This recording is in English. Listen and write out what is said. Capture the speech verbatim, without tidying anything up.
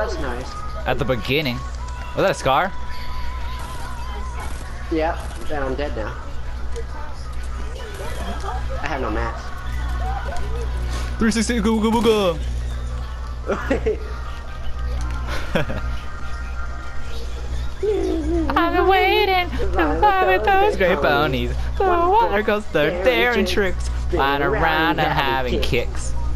that's nice. At the beginning. Was that a scar? Yeah, then I'm dead now. I have no mats. three sixty go go go. I've been waiting to fly with those great ponies. The water goes there, daring tricks, flying around and having kicks.